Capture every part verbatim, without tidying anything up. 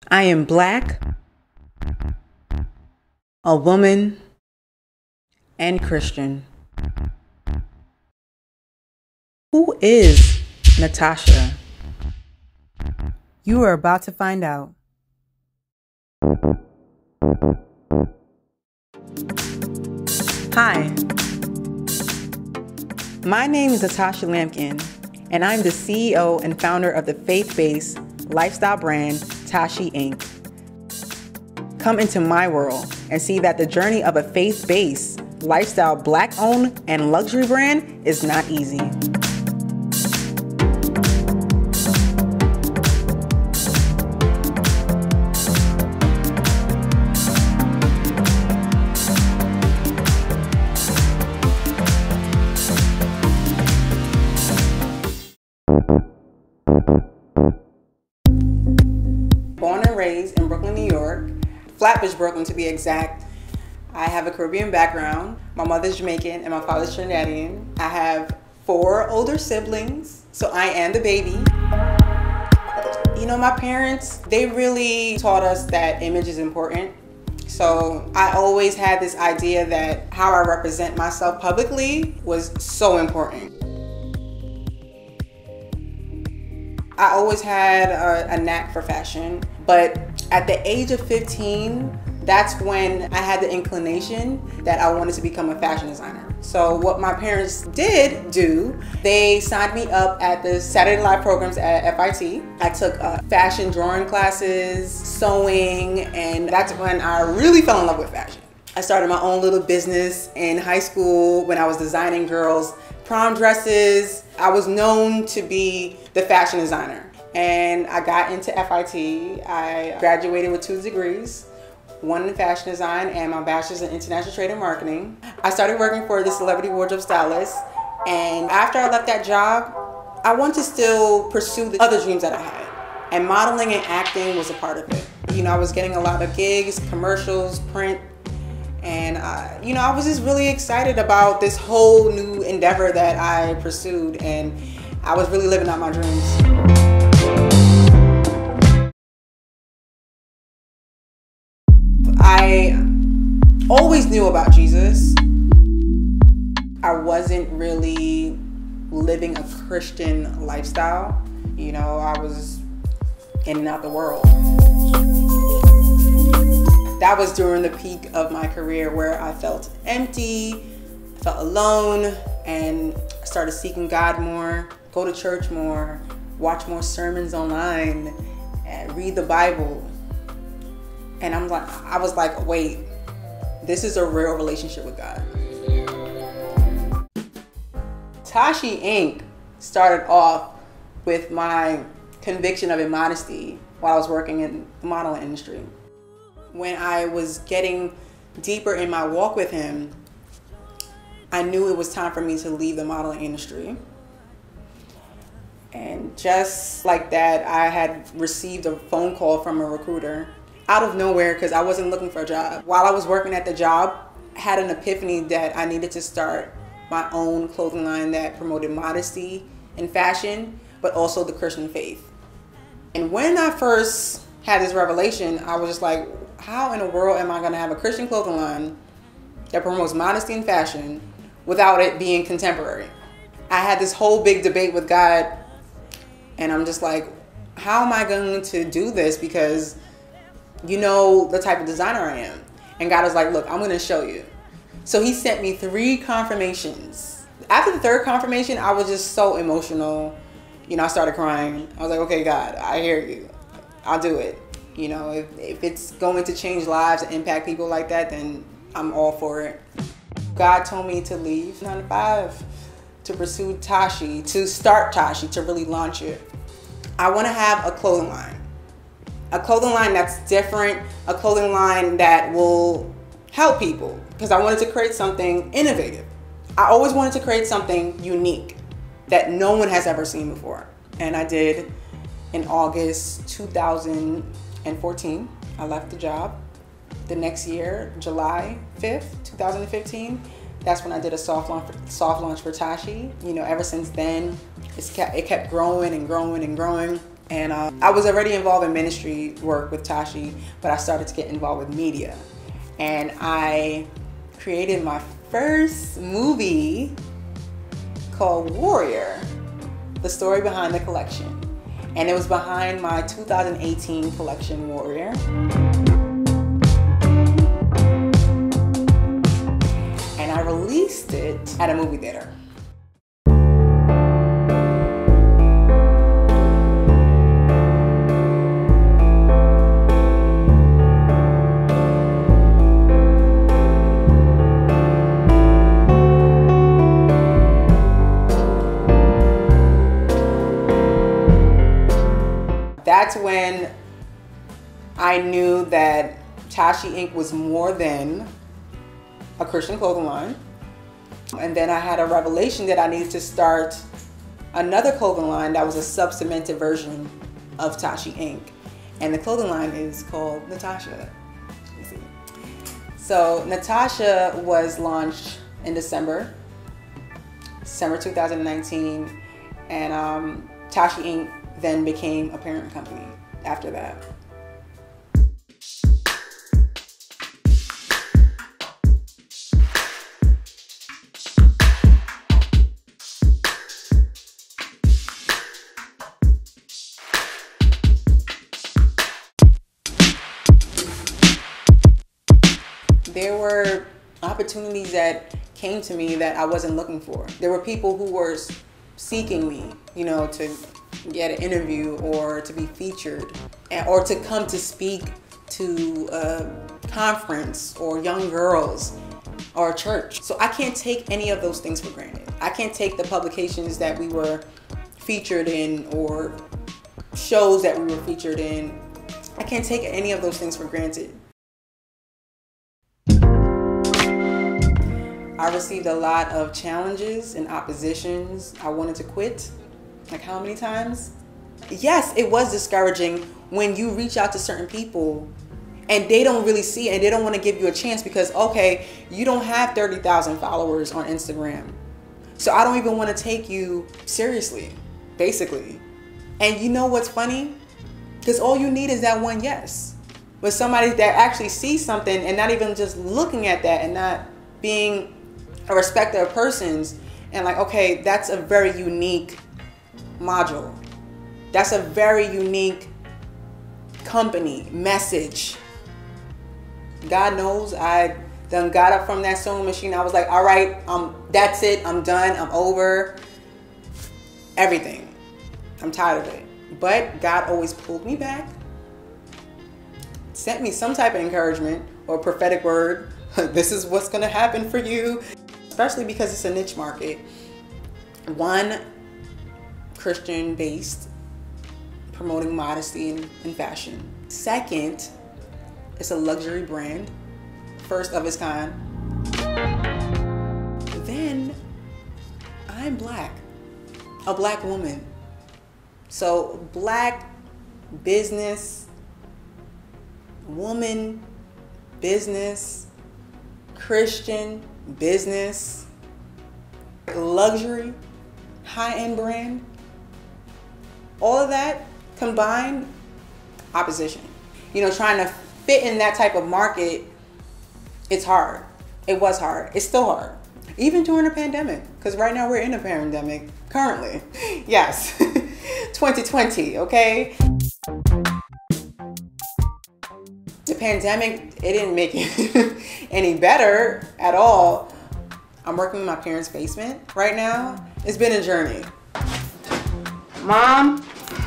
I am Black, a woman, and Christian. Who is Natasha? You are about to find out. Hi, my name is Natasha Lambkin, and I'm the C E O and founder of the faith-based lifestyle brand Tashee Incorporated. Come into my world and see that the journey of a faith-based lifestyle Black-owned and luxury brand is not easy. Born and raised in Brooklyn, New York, Flatbush, Brooklyn to be exact. I have a Caribbean background. My mother's Jamaican and my father's Trinidadian. I have four older siblings, so I am the baby. You know, my parents, they really taught us that image is important. So I always had this idea that how I represent myself publicly was so important. I always had a, a knack for fashion, but at the age of fifteen, that's when I had the inclination that I wanted to become a fashion designer. So what my parents did do, they signed me up at the Saturday Live programs at F I T. I took uh, fashion drawing classes, sewing, and that's when I really fell in love with fashion. I started my own little business in high school when I was designing girls' prom dresses. I was known to be the fashion designer, and I got into F I T. I graduated with two degrees, one in fashion design and my bachelor's in international trade and marketing. I started working for the celebrity wardrobe stylist, and after I left that job, I wanted to still pursue the other dreams that I had, and modeling and acting was a part of it. You know, I was getting a lot of gigs, commercials, print, and uh, you know, I was just really excited about this whole new endeavor that I pursued, and I was really living out my dreams. I always knew about Jesus. I wasn't really living a Christian lifestyle. You know, I was in and out the world. That was during the peak of my career where I felt empty, I felt alone, and I started seeking God more, go to church more, watch more sermons online, and read the Bible. And I'm like, I was like, wait, this is a real relationship with God. Tashee Incorporated started off with my conviction of immodesty while I was working in the modeling industry. When I was getting deeper in my walk with him, I knew it was time for me to leave the modeling industry. And just like that, I had received a phone call from a recruiter out of nowhere because I wasn't looking for a job. While I was working at the job, I had an epiphany that I needed to start my own clothing line that promoted modesty and fashion, but also the Christian faith. And when I first had this revelation, I was just like, how in the world am I gonna have a Christian clothing line that promotes modesty and fashion without it being contemporary? I had this whole big debate with God, and I'm just like, how am I going to do this? Because you know the type of designer I am. And God was like, look, I'm gonna show you. So he sent me three confirmations. After the third confirmation, I was just so emotional. You know, I started crying. I was like, okay, God, I hear you. I'll do it. You know, if, if it's going to change lives and impact people like that, then I'm all for it. God told me to leave nine to five to pursue Tashee, to start Tashee, to really launch it. I want to have a clothing line. A clothing line that's different, a clothing line that will help people, because I wanted to create something innovative. I always wanted to create something unique that no one has ever seen before. And I did in August two thousand fourteen. I left the job. The next year, July fifth, two thousand fifteen, that's when I did a soft launch, soft launch for Tashee. You know, ever since then, it's kept, it kept growing and growing and growing. And uh, I was already involved in ministry work with Tashee, but I started to get involved with media. And I created my first movie called Warrior, the story behind the collection. And it was behind my two thousand eighteen collection, Warrior. And I released it at a movie theater. That's when I knew that Tashee Incorporated was more than a Christian clothing line. And then I had a revelation that I needed to start another clothing line that was a sub-cemented version of Tashee Incorporated. And the clothing line is called Natasha. You see. So Natasha was launched in December, December two thousand nineteen. And um, Tashee Incorporated then became a parent company after that. There were opportunities that came to me that I wasn't looking for. There were people who were seeking me, you know, to get an interview or to be featured or to come to speak to a conference or young girls or a church. So I can't take any of those things for granted. I can't take the publications that we were featured in or shows that we were featured in. I can't take any of those things for granted. I received a lot of challenges and oppositions. I wanted to quit. Like how many times? Yes, it was discouraging when you reach out to certain people and they don't really see it and they don't want to give you a chance because, okay, you don't have thirty thousand followers on Instagram. So I don't even want to take you seriously, basically. And you know what's funny? Because all you need is that one yes. But somebody that actually sees something and not even just looking at that and not being a respecter of persons and like, okay, that's a very unique module. That's a very unique company message. God knows I done got up from that sewing machine. I was like, all right, um, that's it. I'm done. I'm over everything. I'm tired of it. But God always pulled me back, sent me some type of encouragement or prophetic word. This is what's going to happen for you. Especially because it's a niche market. One, Christian based, promoting modesty and, and fashion. Second, it's a luxury brand, first of its kind. Then I'm black, a black woman. So black business, woman business, Christian business, luxury, high-end brand. All of that combined, opposition. You know, trying to fit in that type of market, it's hard. It was hard. It's still hard. Even during the pandemic, because right now we're in a pandemic, currently. Yes, twenty twenty, okay? The pandemic, it didn't make it any better at all. I'm working in my parents' basement right now. It's been a journey. Mom?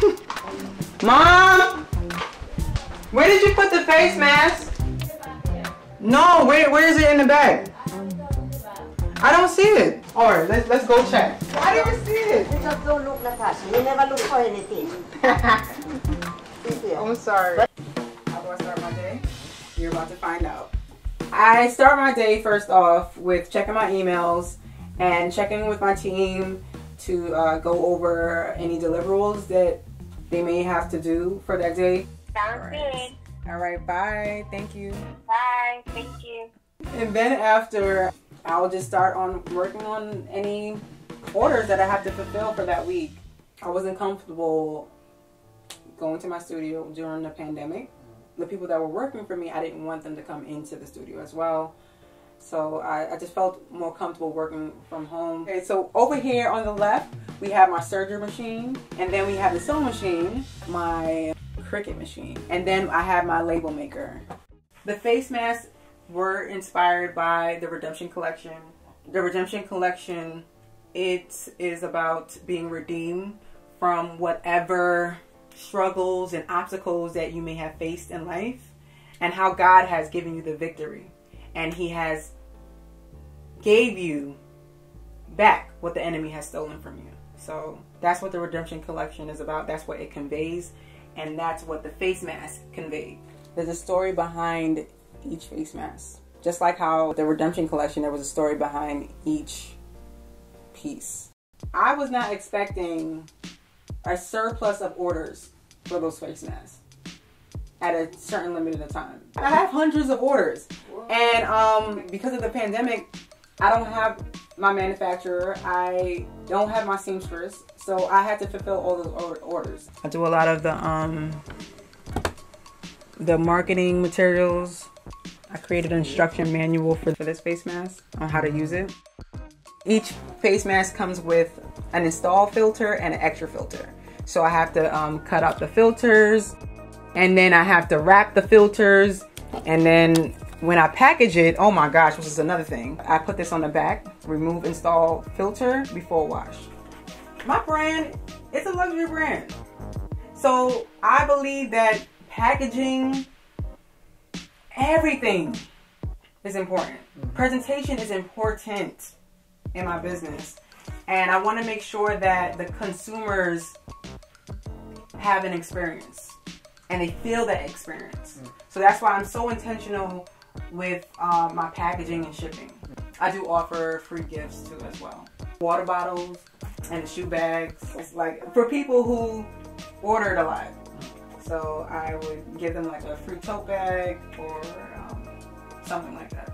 Mom? Where did you put the face mask? No, where, where is it in the bag? I don't see it. All right, let's, let's go check. I didn't see it. You just don't look, Natasha. You never look for anything. I'm sorry. How do I start my day? You're about to find out. I start my day first off with checking my emails and checking with my team to uh, go over any deliverables that they may have to do for that day. Sounds All right. good. All right, bye. Thank you. Bye. Thank you. And then after, I'll just start on working on any orders that I have to fulfill for that week. I wasn't comfortable going to my studio during the pandemic. The people that were working for me, I didn't want them to come into the studio as well. So I, I just felt more comfortable working from home. Okay, so over here on the left, we have my surgery machine, and then we have the sewing machine, my Cricut machine, and then I have my label maker. The face masks were inspired by the Redemption Collection. The Redemption Collection, it is about being redeemed from whatever struggles and obstacles that you may have faced in life, and how God has given you the victory, and He has gave you back what the enemy has stolen from you. So that's what the Redemption Collection is about. That's what it conveys, and that's what the face mask conveyed. There's a story behind each face mask, just like how the Redemption Collection, there was a story behind each piece. I was not expecting a surplus of orders for those face masks at a certain limited time. I have hundreds of orders, and um, because of the pandemic, I don't have my manufacturer, I don't have my seamstress, so I had to fulfill all those orders. I do a lot of the um, the marketing materials. I created an instruction manual for, for this face mask on how to use it. Each face mask comes with an install filter and an extra filter. So I have to um, cut out the filters, and then I have to wrap the filters, and then when I package it, oh my gosh, this is another thing. I put this on the back, remove install filter before wash. My brand, it's a luxury brand. So I believe that packaging, everything is important. Presentation is important in my business. And I want to make sure that the consumers have an experience and they feel that experience. So that's why I'm so intentional with uh, my packaging and shipping. I do offer free gifts too as well. Water bottles and shoe bags. It's like for people who ordered a lot. So I would give them like a free tote bag or um, something like that.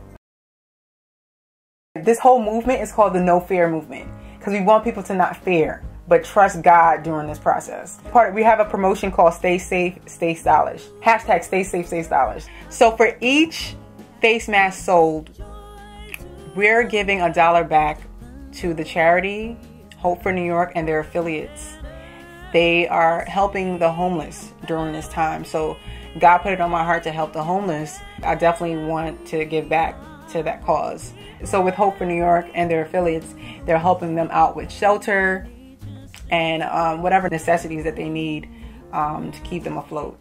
This whole movement is called the No Fear movement, because we want people to not fear, but trust God during this process. Part of, we have a promotion called Stay Safe, Stay Stylish. Hashtag Stay Safe, Stay Stylish. So for each face mask sold, we're giving a dollar back to the charity Hope for New York and their affiliates. They are helping the homeless during this time. So God put it on my heart to help the homeless. I definitely want to give back to that cause. So with Hope for New York and their affiliates, they're helping them out with shelter and um, whatever necessities that they need um, to keep them afloat.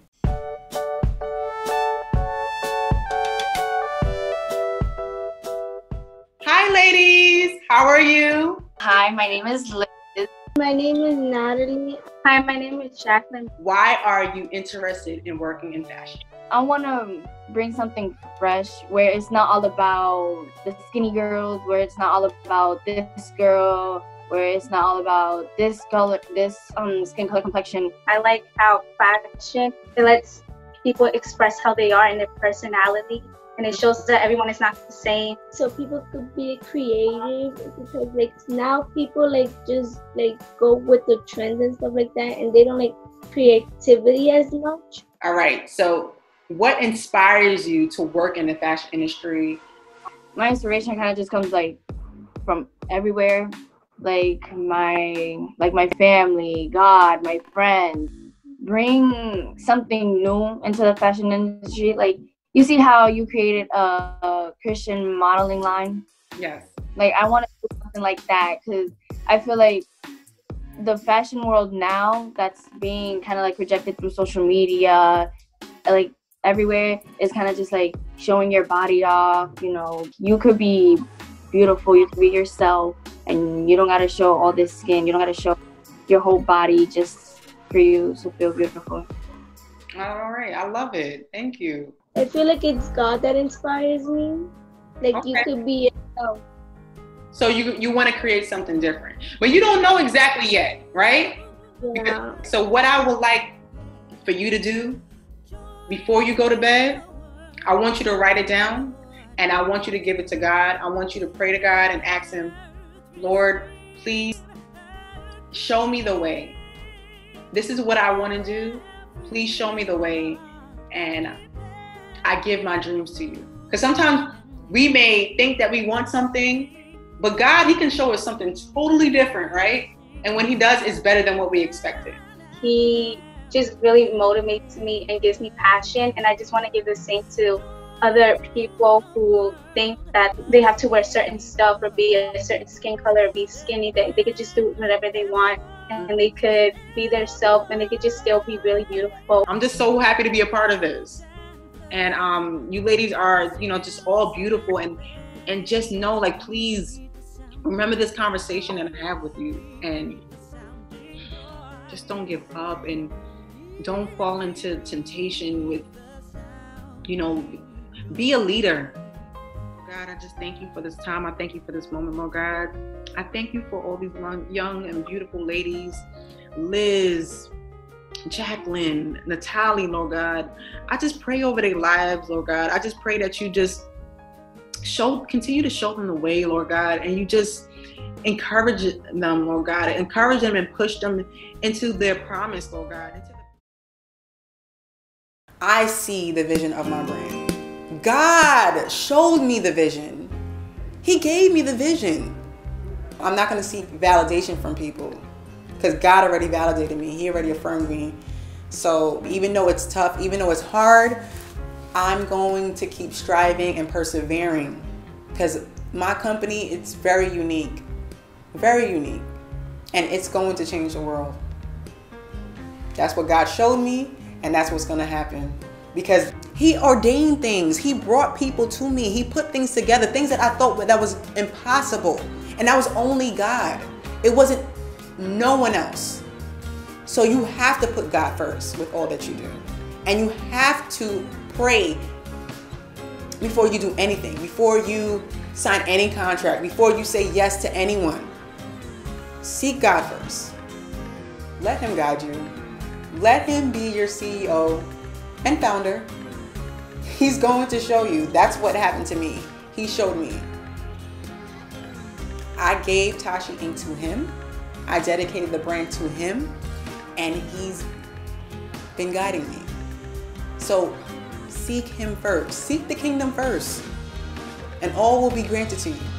Hi ladies, how are you? Hi, my name is Liz. My name is Natalie. Hi, my name is Jacqueline. Why are you interested in working in fashion? I want to bring something fresh where it's not all about the skinny girls, where it's not all about this girl, where it's not all about this color, this um skin color complexion. I like how fashion, it lets people express how they are and their personality, and it shows that everyone is not the same. So people could be creative, because like now people like just like go with the trends and stuff like that, and they don't like creativity as much. All right, so what inspires you to work in the fashion industry? My inspiration kind of just comes like from everywhere, like my like my family, God, my friends. Bring something new into the fashion industry. Like you see how you created a, a Christian modeling line? Yes. Like I want to do something like that, because I feel like the fashion world now that's being kind of like projected through social media, like everywhere, is kind of just like showing your body off. You know, you could be beautiful, you could be yourself, and you don't got to show all this skin. You don't got to show your whole body just for you to feel beautiful. All right, I love it. Thank you. I feel like it's God that inspires me. Like okay. You could be yourself. So you you want to create something different, but you don't know exactly yet, right? Yeah. Because, so what I would like for you to do before you go to bed, I want you to write it down, and I want you to give it to God. I want you to pray to God and ask Him, Lord, please show me the way. This is what I want to do, please show me the way, and I give my dreams to you. Because sometimes we may think that we want something, but God, he can show us something totally different, right? And when he does, it's better than what we expected. He just really motivates me and gives me passion, and I just want to give the same to other people who think that they have to wear certain stuff or be a certain skin color or be skinny. They, they could just do whatever they want, and they could be their self, and they could just still be really beautiful. I'm just so happy to be a part of this. And um, you ladies are, you know, just all beautiful, and and just know, like, please remember this conversation that I have with you, and just don't give up, and don't fall into temptation with, you know, be a leader. God, I just thank you for this time. I thank you for this moment, Lord God. I thank you for all these young and beautiful ladies, Liz, Jacqueline, Natalie, Lord God. I just pray over their lives, Lord God. I just pray that you just show, continue to show them the way, Lord God, and you just encourage them, Lord God. Encourage them and push them into their promise, Lord God. I see the vision of my brand. God showed me the vision. He gave me the vision. I'm not going to seek validation from people because God already validated me. He already affirmed me. So even though it's tough, even though it's hard, I'm going to keep striving and persevering because my company, it's very unique, very unique, and it's going to change the world. That's what God showed me, and that's what's going to happen. Because he ordained things. He brought people to me. He put things together, things that I thought that was impossible. And that was only God. It wasn't no one else. So you have to put God first with all that you do. And you have to pray before you do anything, before you sign any contract, before you say yes to anyone. Seek God first. Let him guide you. Let him be your C E O and founder. He's going to show you. That's what happened to me. He showed me. I gave Tashee Incorporated to him. I dedicated the brand to him, and he's been guiding me. So seek him first. Seek the kingdom first, and all will be granted to you.